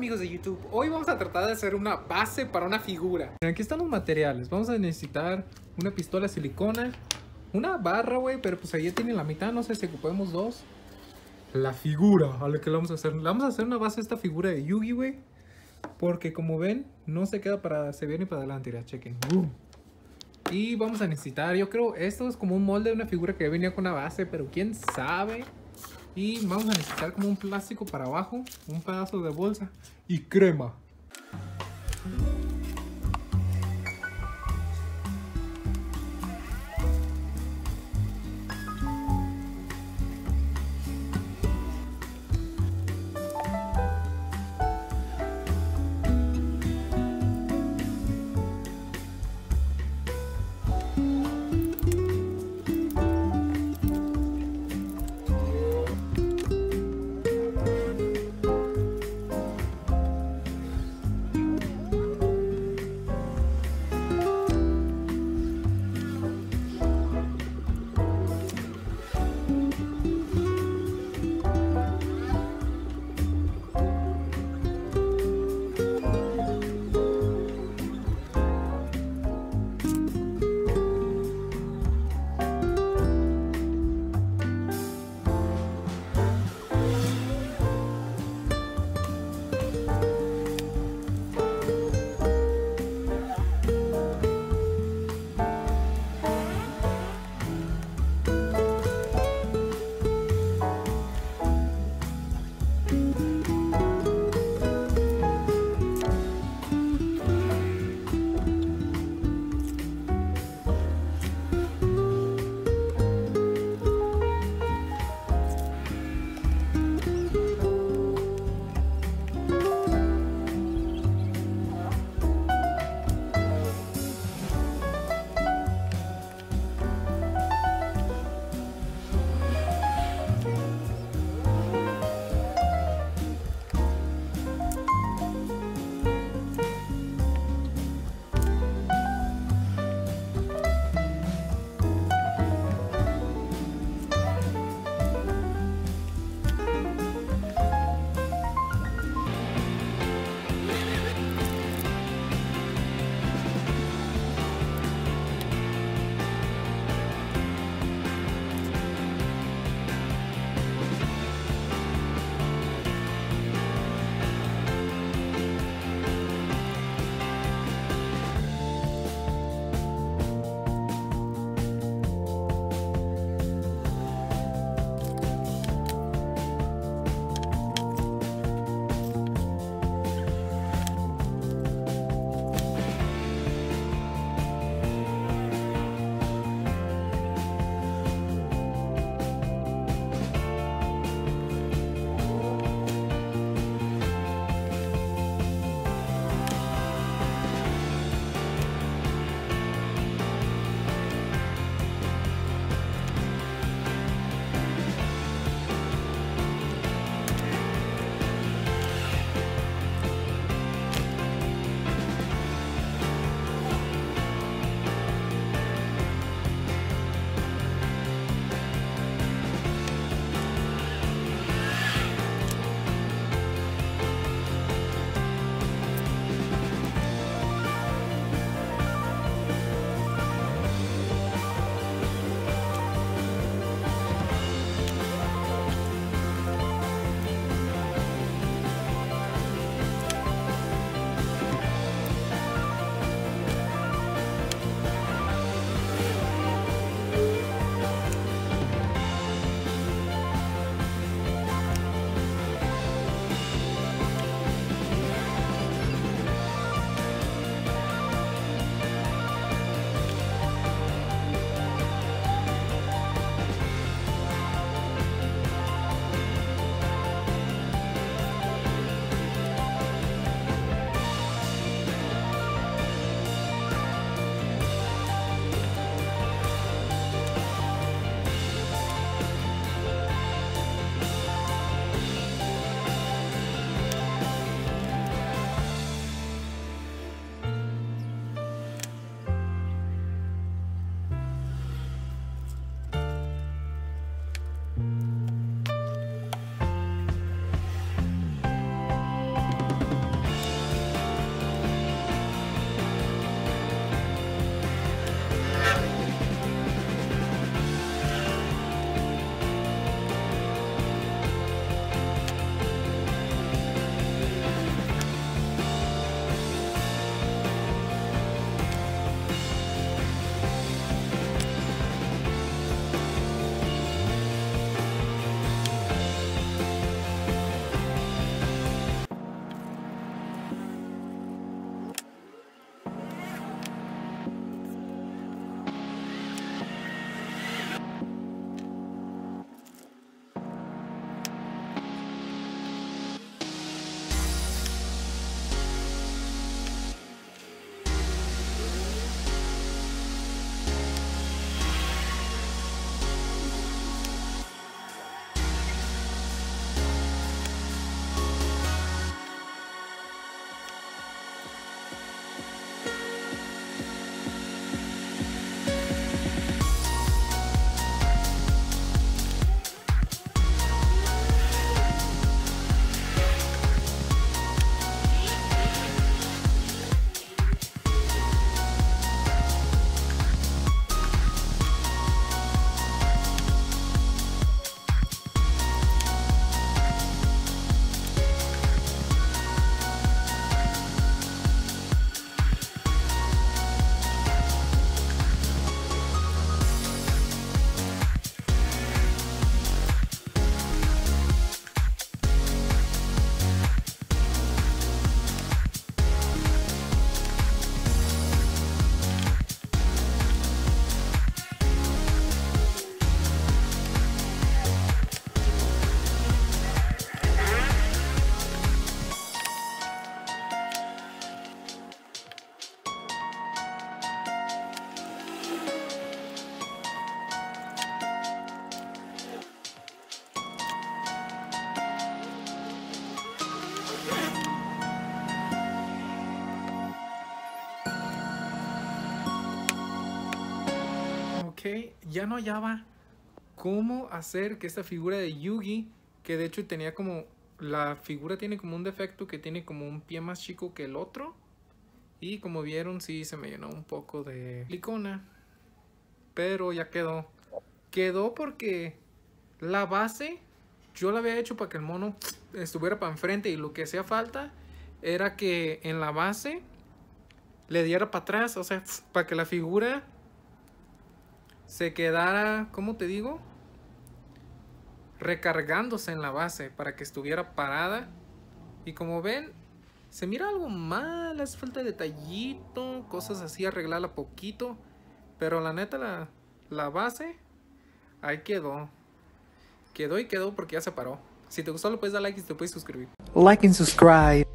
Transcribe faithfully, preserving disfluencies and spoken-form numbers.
amigos de YouTube? Hoy vamos a tratar de hacer una base para una figura. Aquí están los materiales. Vamos a necesitar una pistola de silicona, una barra, güey, pero pues ahí ya tiene la mitad, no sé si ocupemos dos. La figura, a la que le vamos a hacer. Le vamos a hacer una base a esta figura de Yugi, güey. Porque como ven, no se queda para se viene para adelante, ya chequen. Uh. Y vamos a necesitar, yo creo, esto es como un molde de una figura que venía con una base, pero quién sabe. Y vamos a necesitar como un plástico para abajo, un pedazo de bolsa y crema. que ya no hallaba cómo hacer que esta figura de Yugi, que de hecho tenía como, la figura tiene como un defecto que tiene como un pie más chico que el otro. Y como vieron, sí se me llenó un poco de silicona. Pero ya quedó. Quedó porque la base yo la había hecho para que el mono estuviera para enfrente. Y lo que hacía falta era que en la base le diera para atrás. O sea, para que la figura se quedara, ¿cómo te digo? Recargándose en la base para que estuviera parada. Y como ven, se mira algo mal, hace falta detallito, cosas así, arreglarla poquito. Pero la neta, la, la base, ahí quedó. Quedó y quedó porque ya se paró. Si te gustó, le puedes dar like y te puedes suscribir. Like and subscribe.